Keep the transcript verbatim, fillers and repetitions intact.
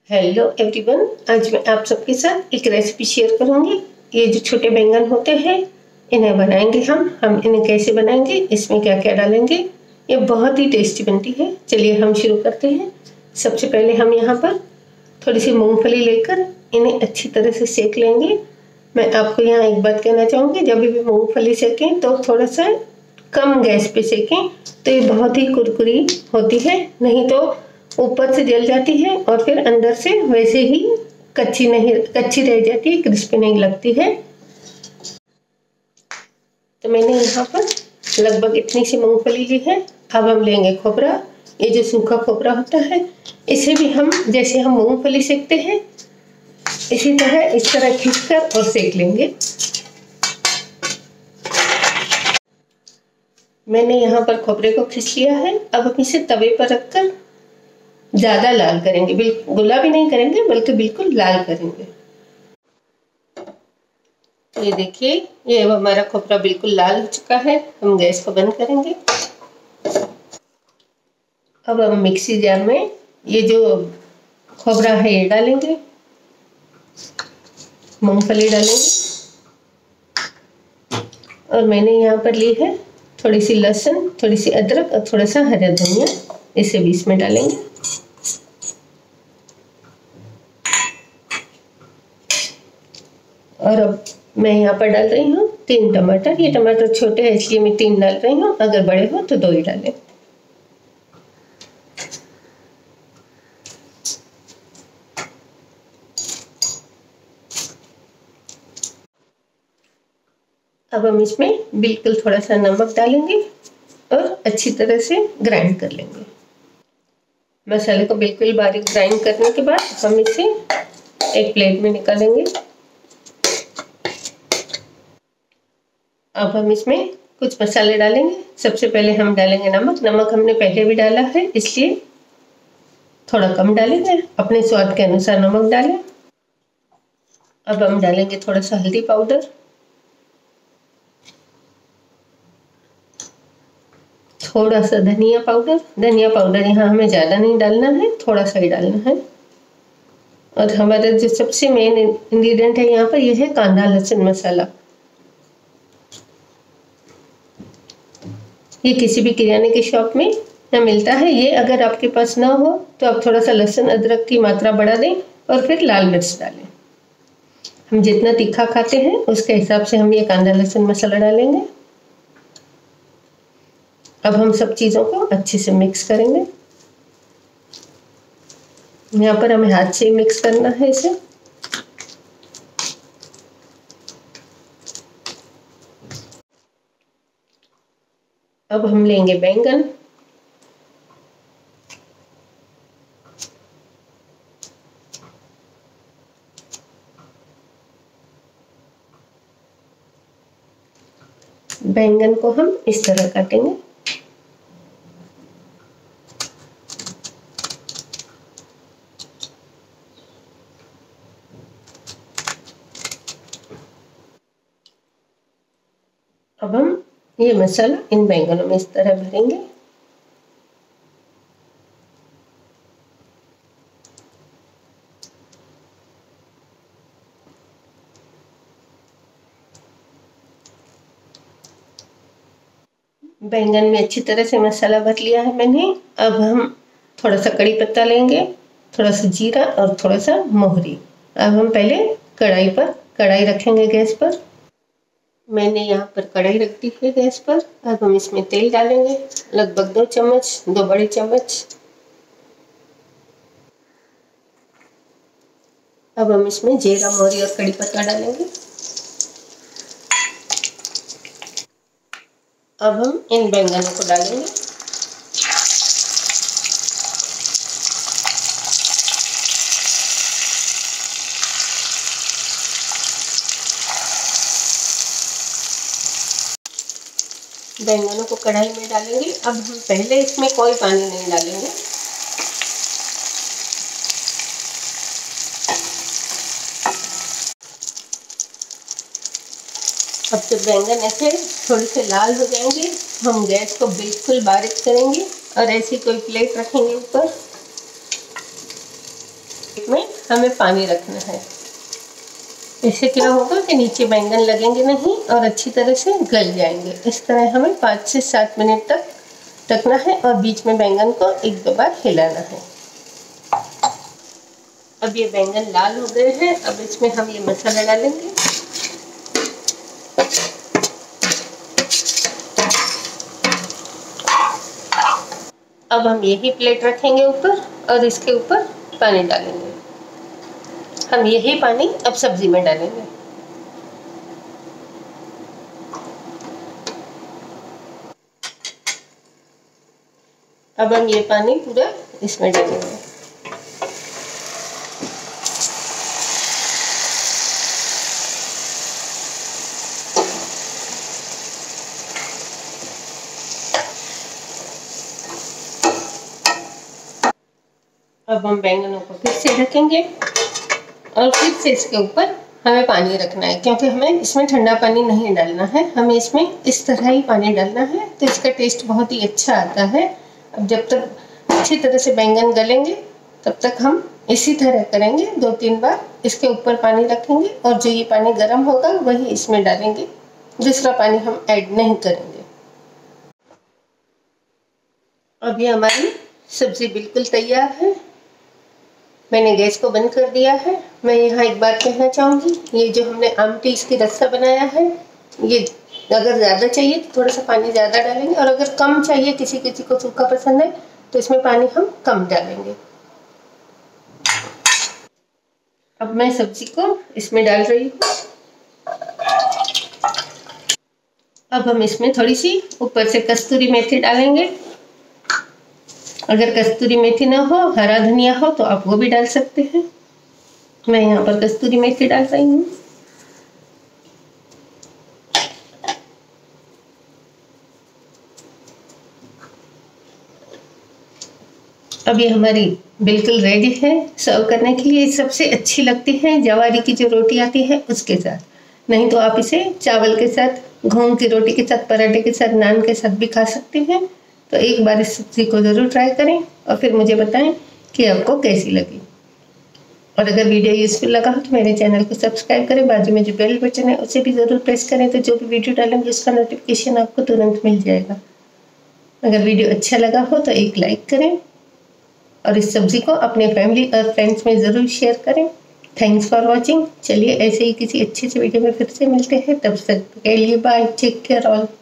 Hello everyone, आज मैं आप सबके साथ एक रेसिपी शेयर करूंगी। ये जो छोटे बैंगन होते हैं इन्हें बनाएंगे हम हम इन्हें कैसे बनाएंगे, इसमें क्या क्या डालेंगे, ये बहुत ही टेस्टी बनती है। चलिए हम शुरू करते हैं। सबसे पहले हम यहाँ पर थोड़ी सी मूंगफली लेकर इन्हें अच्छी तरह से सेक लेंगे। मैं आपको यहाँ एक बात कहना चाहूँगी, जब भी मूंगफली सेकें तो थोड़ा सा कम गैस पे सेकें, तो ये बहुत ही कुरकुरी होती है, नहीं तो ऊपर से जल जाती है और फिर अंदर से वैसे ही कच्ची नहीं कच्ची रह जाती है, क्रिस्पी नहीं लगती है। तो मैंने यहाँ पर लगभग इतनी सी मूंगफली ली है। अब हम लेंगे खोपरा। ये जो सूखा खोपरा होता है इसे भी हम जैसे हम मूंगफली सेकते हैं इसी तरह इस तरह खींचकर और सेक लेंगे। मैंने यहाँ पर खोपरे को खींच लिया है। अब हम इसे तवे पर रखकर ज़्यादा लाल करेंगे, बिल्कुल गुलाबी नहीं करेंगे बल्कि बिल्कुल लाल करेंगे। ये देखिए, ये हमारा खोपरा बिल्कुल लाल हो चुका है। हम गैस को बंद करेंगे। अब हम मिक्सी जार में ये जो खोपरा है ये डालेंगे, मूंगफली डालेंगे और मैंने यहाँ पर ली है थोड़ी सी लहसुन, थोड़ी सी अदरक और थोड़ा सा हरा धनिया, इसे भी इसमें डालेंगे। और अब मैं यहाँ पर डाल रही हूँ तीन टमाटर। ये टमाटर छोटे हैं इसलिए मैं तीन डाल रही हूँ, अगर बड़े हो तो दो ही डालें। अब हम इसमें बिल्कुल थोड़ा सा नमक डालेंगे और अच्छी तरह से ग्राइंड कर लेंगे। मसाले को बिल्कुल बारीक ग्राइंड करने के बाद हम इसे एक प्लेट में निकालेंगे। अब हम इसमें कुछ मसाले डालेंगे। सबसे पहले हम डालेंगे नमक। नमक हमने पहले भी डाला है इसलिए थोड़ा कम डालेंगे, अपने स्वाद के अनुसार नमक डालें। अब हम डालेंगे थोड़ा सा हल्दी पाउडर, थोड़ा सा धनिया पाउडर। धनिया पाउडर यहाँ हमें ज़्यादा नहीं डालना है, थोड़ा सा ही डालना है। और हमारा जो सबसे मेन इंग्रेडिएंट है यहाँ पर यह है कांदा लहसुन मसाला। ये किसी भी किराने की शॉप में ना मिलता है। ये अगर आपके पास ना हो तो आप थोड़ा सा लहसुन अदरक की मात्रा बढ़ा दें और फिर लाल मिर्च डालें। हम जितना तीखा खाते हैं उसके हिसाब से हम ये कांदा लहसुन मसाला डालेंगे। अब हम सब चीज़ों को अच्छे से मिक्स करेंगे। यहाँ पर हमें हाथ से मिक्स करना है इसे। अब हम लेंगे बैंगन। बैंगन को हम इस तरह काटेंगे। अब हम ये मसाला इन बैंगनों में इस तरह भरेंगे। बैंगन में अच्छी तरह से मसाला भर लिया है मैंने। अब हम थोड़ा सा कड़ी पत्ता लेंगे, थोड़ा सा जीरा और थोड़ा सा मोहरी। अब हम पहले कढ़ाई पर कढ़ाई रखेंगे गैस पर। मैंने यहाँ पर कढ़ाई रख दी है गैस पर। अब हम इसमें तेल डालेंगे, लगभग दो चम्मच, दो बड़े चम्मच। अब हम इसमें जीरा मोहरी और कड़ी पत्ता डालेंगे। अब हम इन बैंगनों को डालेंगे। बैंगनों को कढ़ाई में डालेंगे। अब हम पहले इसमें कोई पानी नहीं डालेंगे। अब जब बैंगन ऐसे थोड़े से लाल हो जाएंगे हम गैस को बिल्कुल बारीक करेंगे और ऐसी कोई प्लेट रखेंगे ऊपर। इसमें हमें पानी रखना है। इससे क्या होगा कि नीचे बैंगन लगेंगे नहीं और अच्छी तरह से गल जाएंगे। इस तरह हमें पाँच से सात मिनट तक रखना है और बीच में बैंगन को एक दो बार हिलाना है। अब ये बैंगन लाल हो गए हैं। अब इसमें हम ये मसाला डालेंगे। अब हम यही प्लेट रखेंगे ऊपर और इसके ऊपर पानी डालेंगे। हम यही पानी अब सब्जी में डालेंगे। अब हम ये पानी पूरा इसमें डालेंगे। अब हम बैंगनों को फिर से ढकेंगे और फिर से इसके ऊपर हमें पानी रखना है, क्योंकि हमें इसमें ठंडा पानी नहीं डालना है। हमें इसमें इस तरह ही पानी डालना है, तो इसका टेस्ट बहुत ही अच्छा आता है। अब जब तक अच्छी तरह से बैंगन गलेंगे तब तक हम इसी तरह करेंगे। दो तीन बार इसके ऊपर पानी रखेंगे और जो ये पानी गर्म होगा वही इसमें डालेंगे। दूसरा पानी हम ऐड नहीं करेंगे। अब ये हमारी सब्जी बिल्कुल तैयार है। मैंने गैस को बंद कर दिया है। मैं यहाँ एक बात कहना चाहूँगी, ये जो हमने आमटी इसकी रस्सा बनाया है, ये अगर ज़्यादा चाहिए तो थोड़ा सा पानी ज़्यादा डालेंगे और अगर कम चाहिए, किसी किसी को सूखा पसंद है, तो इसमें पानी हम कम डालेंगे। अब मैं सब्जी को इसमें डाल रही हूँ। अब हम इसमें थोड़ी सी ऊपर से कस्तूरी मेथी डालेंगे। अगर कस्तूरी मेथी ना हो, हरा धनिया हो, तो आप वो भी डाल सकते हैं। मैं यहाँ पर कस्तूरी मेथी डाल रही हूँ। अब ये हमारी बिल्कुल रेडी है सर्व करने के लिए। सबसे अच्छी लगती है जवारी की जो रोटी आती है उसके साथ, नहीं तो आप इसे चावल के साथ, गेहूं की रोटी के साथ, पराठे के साथ, नान के साथ भी खा सकते हैं। तो एक बार इस सब्जी को ज़रूर ट्राई करें और फिर मुझे बताएं कि आपको कैसी लगी। और अगर वीडियो यूज़फुल लगा हो तो मेरे चैनल को सब्सक्राइब करें। बाजू में जो बेल बटन है उसे भी ज़रूर प्रेस करें, तो जो भी वीडियो डालेंगे उसका नोटिफिकेशन आपको तुरंत मिल जाएगा। अगर वीडियो अच्छा लगा हो तो एक लाइक करें और इस सब्जी को अपने फैमिली और फ्रेंड्स में ज़रूर शेयर करें। Thanks for watching. चलिए ऐसे ही किसी अच्छे से वीडियो में फिर से मिलते हैं। तब तक के लिए बाय, टेक केयर ऑल।